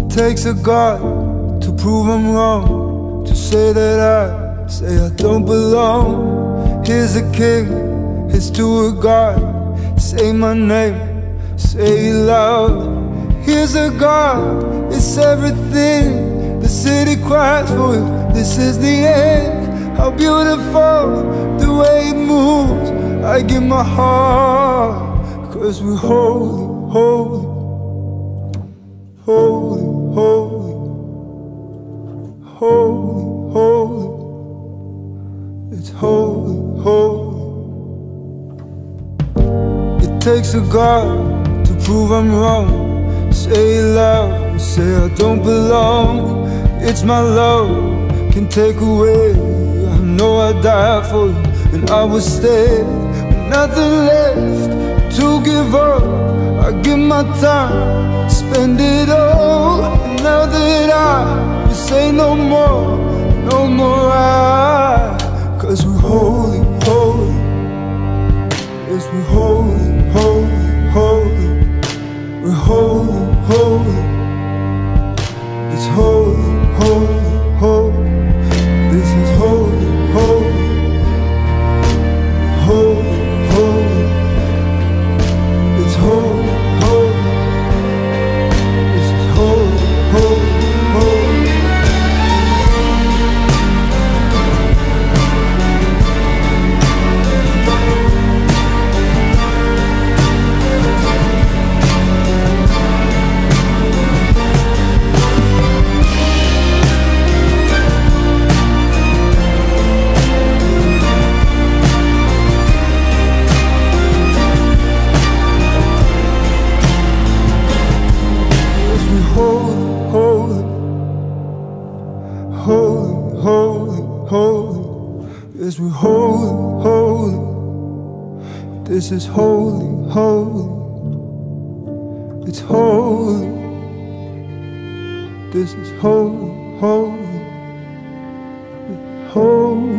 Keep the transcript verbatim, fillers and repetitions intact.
It takes a God to prove I'm wrong, to say that I say I don't belong. Here's a king, here's to a God. Say my name, say it loud. Here's a God, it's everything. The city cries for you, this is the end. How beautiful the way it moves. I give my heart, cause we're holy, holy, holy, holy, holy, holy. It's holy, holy. It takes a God to prove I'm wrong. Say it loud, say I don't belong. It's my love, can take away. I know I died for you, and I will stay. With nothing left to give up, I give my time, spend it all. And now that I will say no more, no more I. Cause we're holy, holy. Yes, we're holy, holy, holy. We're holy, holy. It's holy, holy, holy. This is holy, holy. Holy, holy. It's holy, holy. This is holy, holy, holy. Yes, we're holy, holy. This is holy, holy. It's holy. This is holy, holy. It's holy.